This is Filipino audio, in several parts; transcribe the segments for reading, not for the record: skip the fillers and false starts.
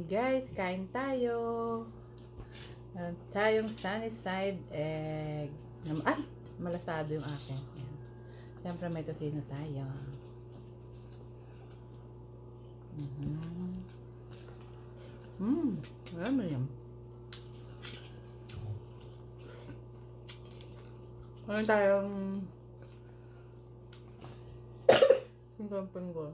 Guys, kain tayo. Meron tayong sunny side egg. Ay, malasado yung akin. Ayan. Siyempre may tosino tayo. Alam mo yan. Meron tayong pinggo.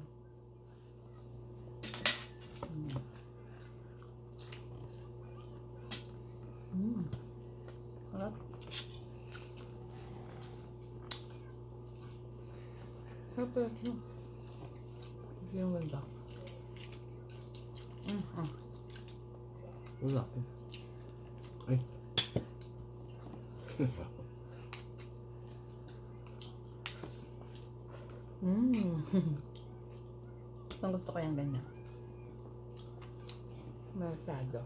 Harap. Harap yun. Hindi yung ganda. Wala. Ay. Ang gusto ko yung ganyan. Malasado.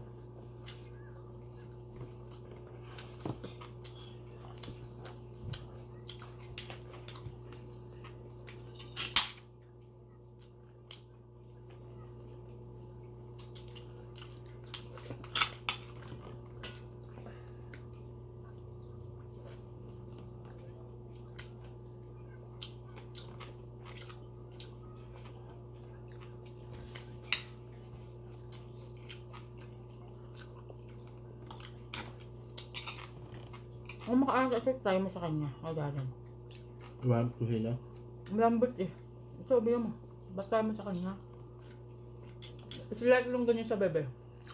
Kung makaangat kasi try mo sa kanya. Agalan. Diba? Kusina? Malambot eh. Ito, sabihin mo. Basta mo sa kanya. Isilike lang ganyan sa bebe.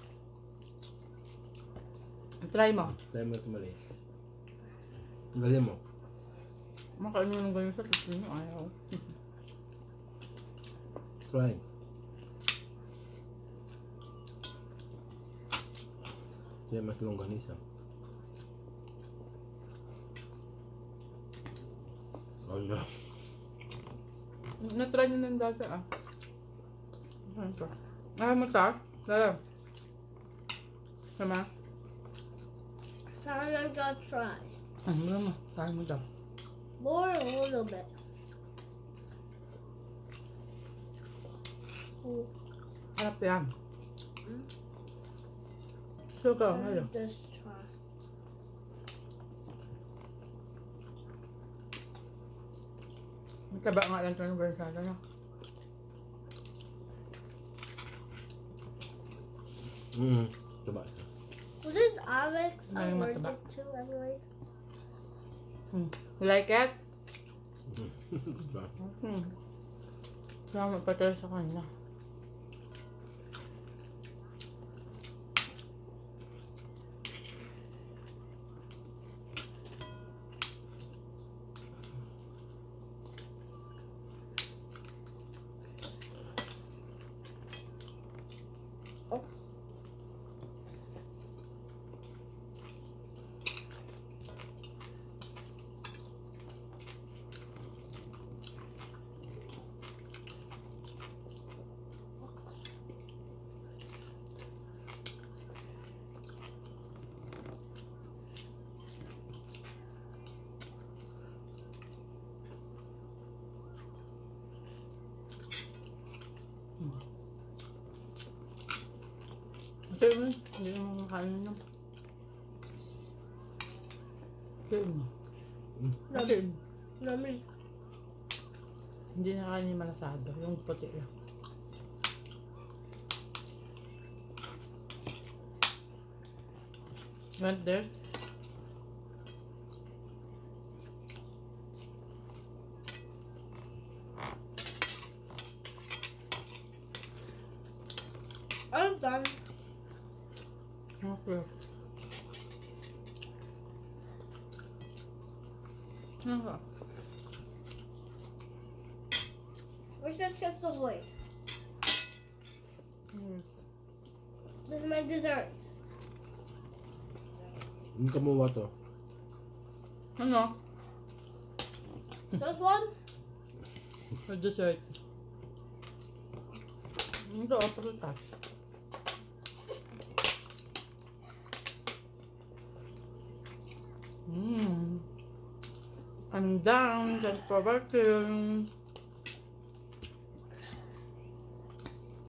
Try mo. Try mo ito mali. Galing mo. Makain nyo lang ganyan sa tusin nyo. Ayaw. Try. Kaya mas longganisa. Oh no. Na-try nyo ng dati ah. Ano ito? Ayaw mo ta? Dala. Sama? Sana lang ka try. Wala mo. Try mo daw. More a little bit. Harap yan. Suka, halo. Just try. Mataba nga lang ito ng bersada na. Taba ito. Well, this Alex Ay, allergic mataba. to anyway. You like it? Try. Sama pa tayo sa kanya. Kasi mo, hindi naman makain na. Kasi mo. Kasi Yummy. hindi na kain yung malasado. Yung puti lang. Want there? I'm done. Okay. Where's the chips away? This is my dessert. Hindi ka mawa to. Ano? This one? For dessert. Ito, prutas. I'm down. Thanks for watching.